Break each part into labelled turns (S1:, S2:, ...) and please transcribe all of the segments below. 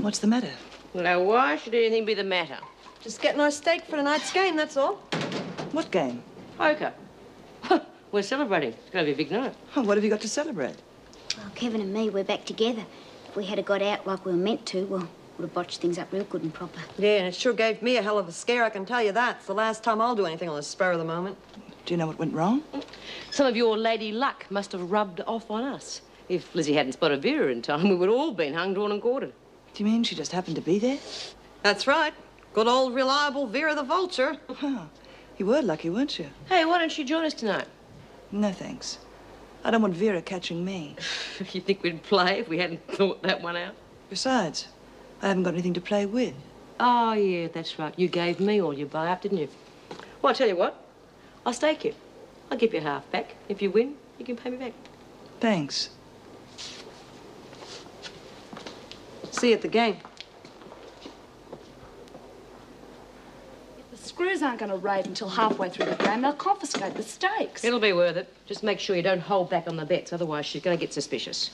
S1: What's the matter?
S2: Now, why should anything be the matter?
S3: Just getting our stake for tonight's game, that's all.
S1: What game?
S2: Poker. We're celebrating. It's going to be a big night.
S1: Oh, what have you got to celebrate?
S4: Well, Kevin and me, we're back together. If we had got out like we were meant to, well, would have botched things up real good and proper.
S3: Yeah, and it sure gave me a hell of a scare, I can tell you that. It's the last time I'll do anything on the spur of the moment.
S1: Do you know what went wrong?
S2: Some of your lady luck must have rubbed off on us. If Lizzie hadn't spotted Vera in time, we would all been hung, drawn and quartered.
S1: Do you mean she just happened to be there?
S3: That's right. Good old reliable Vera the Vulture.
S1: Oh, you were lucky, weren't you?
S2: Hey, why don't you join us tonight?
S1: No, thanks. I don't want Vera catching me.
S2: You think we'd play if we hadn't thought that one out?
S1: Besides, I haven't got anything to play with.
S2: Oh, yeah, that's right. You gave me all your buy-up, didn't you? Well, I'll tell you what. I'll stake you. I'll give you half back. If you win, you can pay me back.
S1: Thanks.
S3: See you at the game.
S5: The screws aren't going to raid until halfway through the game. They'll confiscate the stakes.
S2: It'll be worth it. Just make sure you don't hold back on the bets, otherwise she's going to get suspicious.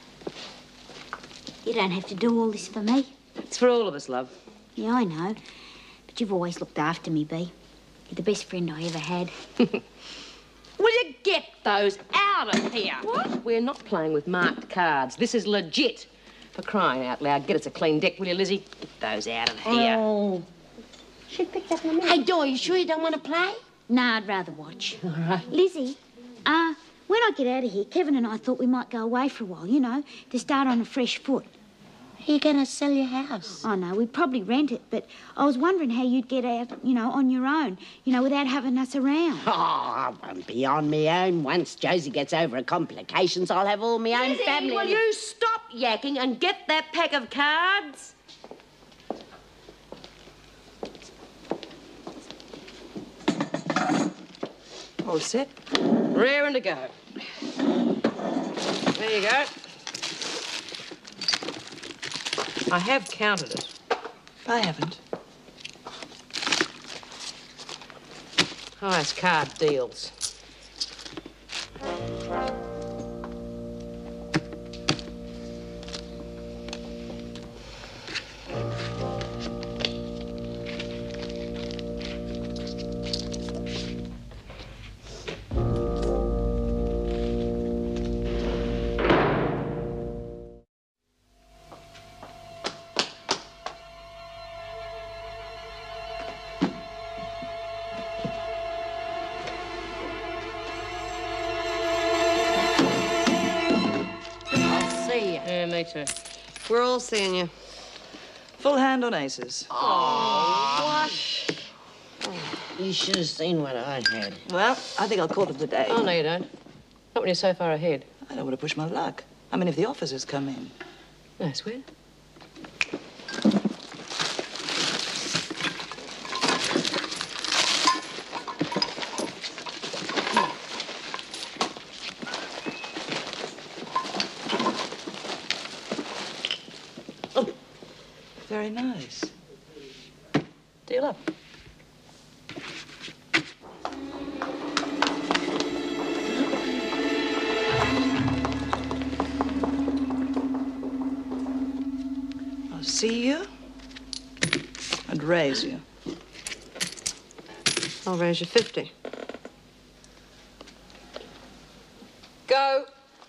S4: You don't have to do all this for me.
S2: It's for all of us, love.
S4: Yeah, I know. But you've always looked after me, Bea. You're the best friend I ever had.
S2: Will you get those out of here?
S5: What?
S2: We're not playing with marked cards. This is legit. For crying out loud, get us a clean deck, will you, Lizzie? Get those out of here.
S4: Oh.
S2: She'd pick that in a minute.
S4: Hey, Dor, you sure you don't want to play? Nah, I'd rather watch.
S2: All right.
S4: Lizzie, when I get out of here, Kevin and I thought we might go away for a while, you know, to start on a fresh foot.
S6: Are you going to sell your house?
S4: Oh, no, we'd probably rent it, but I was wondering how you'd get out, you know, on your own, you know, without having us around.
S6: Oh, I won't be on my own. Once Josie gets over her complications, I'll have all my own
S2: Lizzie,
S6: family.
S2: will you stop yakking and get that pack of cards?
S1: All set?
S2: Raring to go. There you go. I have counted it.
S1: I haven't.
S2: Highest card deals. Yeah, me too.
S3: We're all seeing you.
S1: Full hand on aces.
S6: You should have seen what I had.
S1: Well, I think I'll call it a day.
S2: Oh, no, you don't. Not when you're so far ahead.
S1: I don't want to push my luck. I mean, if the officers come in.
S2: No, swear.
S1: Very nice.
S2: Deal up.
S1: I'll see you and raise you.
S3: I'll raise you 50. Go.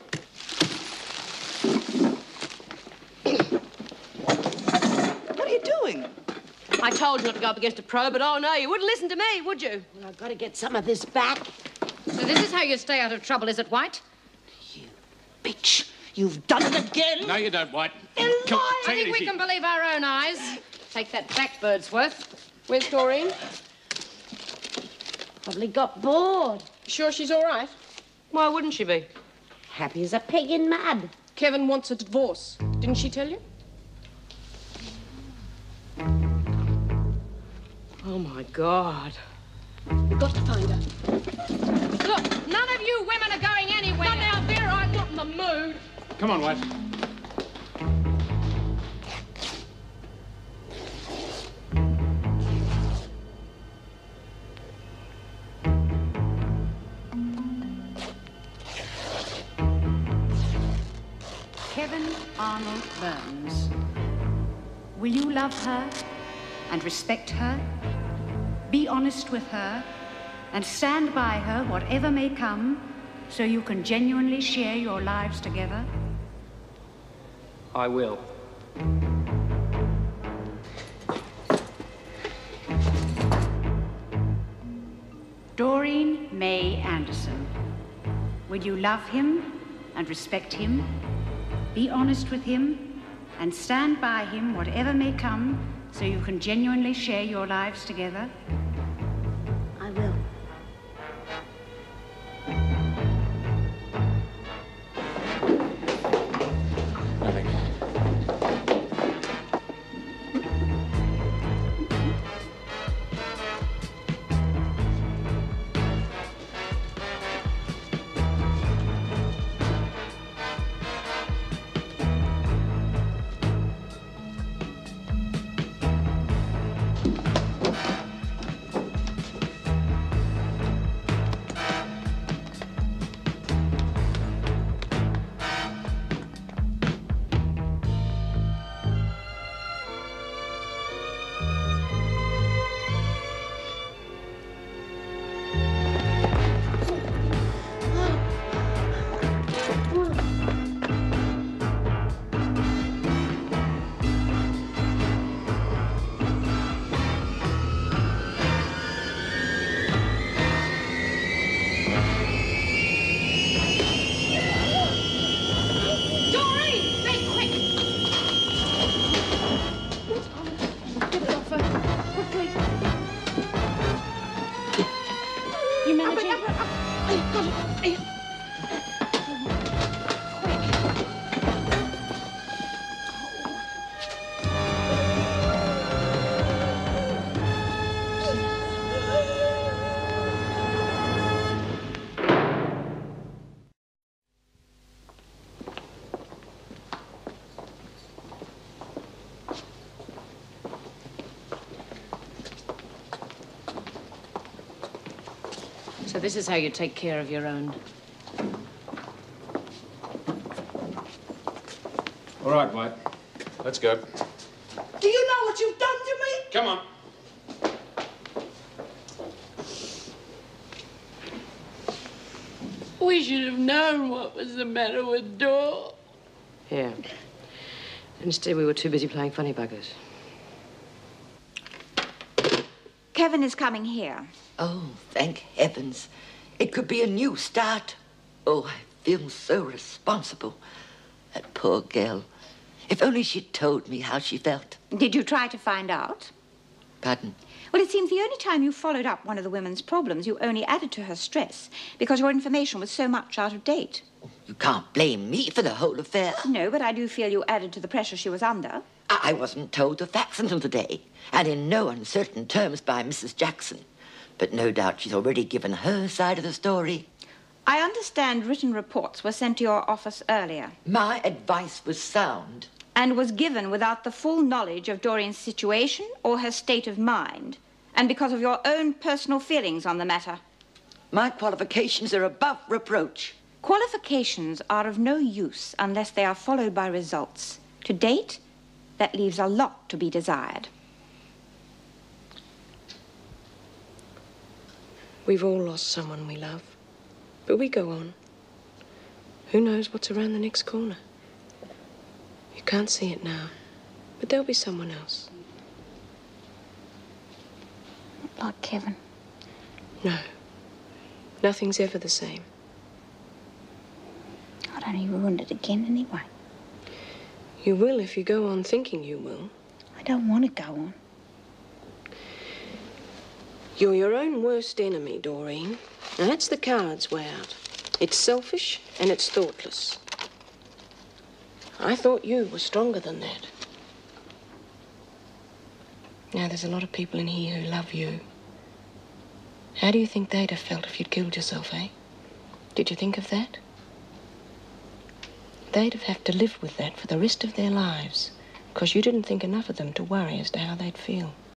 S1: What are you doing?
S2: I told you not to go up against a pro, but oh no, you wouldn't listen to me, would you?
S6: Well, I've got to get some of this back.
S7: So this is how you stay out of trouble, is it, White?
S6: You bitch. You've done it again.
S8: No, you don't, White.
S7: I think we can believe our own eyes. Take that back, Birdsworth. Where's Doreen?
S6: Probably got bored.
S7: Sure she's all right?
S2: Why wouldn't she be?
S6: Happy as a pig in mud.
S7: Kevin wants a divorce. Didn't she tell you?
S2: Oh, my God.
S7: We've got to find her. Look, none of you women are going anywhere. Not now, Vera. I'm not in the mood.
S8: Come on, White.
S7: Kevin Arnold Burns.
S8: will you love her and respect her, be honest with her, and stand by her whatever may come, so you can genuinely share your lives together?
S9: I will.
S8: Doreen May Anderson, will you love him and respect him, be honest with him, and stand by him whatever may come, so you can genuinely share your lives together?
S4: I will.
S9: Nothing.
S2: So this is how you take care of your own.
S9: All right, White. Let's go.
S1: Do you know what you've done to me?
S9: Come on.
S7: We should have known what was the matter with Dor.
S2: Yeah. Instead, we were too busy playing funny buggers.
S10: Kevin is coming here.
S11: Oh, thank heavens. It could be a new start. Oh, I feel so responsible. That poor girl. If only she'd told me how she felt.
S10: Did you try to find out?
S11: Pardon?
S10: Well, it seems the only time you followed up one of the women's problems, you only added to her stress because your information was so much out of date.
S11: You can't blame me for the whole affair.
S10: No, but I do feel you added to the pressure she was under.
S11: I wasn't told the facts until today, and in no uncertain terms by Mrs. Jackson. But no doubt she's already given her side of the story.
S10: I understand written reports were sent to your office earlier.
S11: My advice was sound.
S10: And was given without the full knowledge of Doreen's situation or her state of mind, and because of your own personal feelings on the matter.
S11: My qualifications are above reproach.
S10: Qualifications are of no use unless they are followed by results. To date, that leaves a lot to be desired.
S2: We've all lost someone we love, but we go on. Who knows what's around the next corner? You can't see it now, but there'll be someone else.
S4: Like Kevin.
S2: No, nothing's ever the same.
S4: I'd only ruined it again anyway.
S2: You will if you go on thinking you will.
S4: I don't want to go on.
S2: You're your own worst enemy, Doreen. Now, that's the coward's way out. It's selfish and it's thoughtless. I thought you were stronger than that. Now, there's a lot of people in here who love you. How do you think they'd have felt if you'd killed yourself, eh? Did you think of that? They'd have had to live with that for the rest of their lives, because you didn't think enough of them to worry as to how they'd feel.